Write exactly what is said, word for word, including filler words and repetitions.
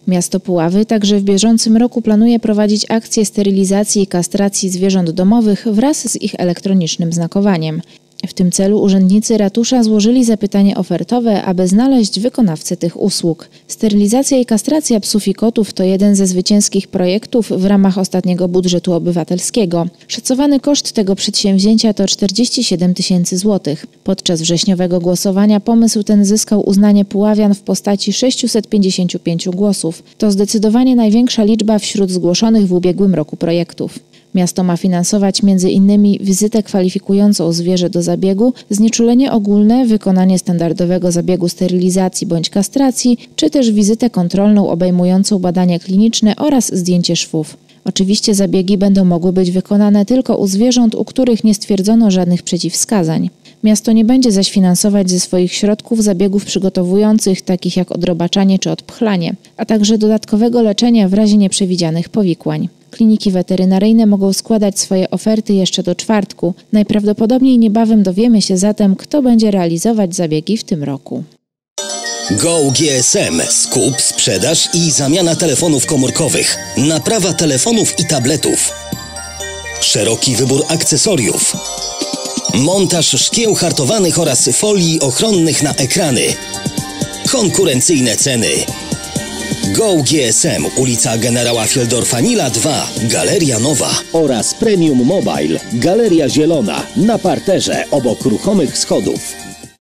Miasto Puławy także w bieżącym roku planuje prowadzić akcję sterylizacji i kastracji zwierząt domowych wraz z ich elektronicznym znakowaniem. W tym celu urzędnicy ratusza złożyli zapytanie ofertowe, aby znaleźć wykonawcę tych usług. Sterylizacja i kastracja psów i kotów to jeden ze zwycięskich projektów w ramach ostatniego budżetu obywatelskiego. Szacowany koszt tego przedsięwzięcia to czterdzieści siedem tysięcy złotych. Podczas wrześniowego głosowania pomysł ten zyskał uznanie puławian w postaci sześciuset pięćdziesięciu pięciu głosów. To zdecydowanie największa liczba wśród zgłoszonych w ubiegłym roku projektów. Miasto ma finansować między innymi wizytę kwalifikującą zwierzę do zabiegu, znieczulenie ogólne, wykonanie standardowego zabiegu sterylizacji bądź kastracji, czy też wizytę kontrolną obejmującą badania kliniczne oraz zdjęcie szwów. Oczywiście zabiegi będą mogły być wykonane tylko u zwierząt, u których nie stwierdzono żadnych przeciwwskazań. Miasto nie będzie zaś finansować ze swoich środków zabiegów przygotowujących, takich jak odrobaczanie czy odpchlanie, a także dodatkowego leczenia w razie nieprzewidzianych powikłań. Kliniki weterynaryjne mogą składać swoje oferty jeszcze do czwartku. Najprawdopodobniej niebawem dowiemy się zatem, kto będzie realizować zabiegi w tym roku. Go G S M. Skup, sprzedaż i zamiana telefonów komórkowych. Naprawa telefonów i tabletów. Szeroki wybór akcesoriów. Montaż szkieł hartowanych oraz folii ochronnych na ekrany. Konkurencyjne ceny. Go G S M, ulica Generała Fieldorfa-Nila dwa, Galeria Nowa. Oraz Premium Mobile, Galeria Zielona, na parterze obok ruchomych schodów.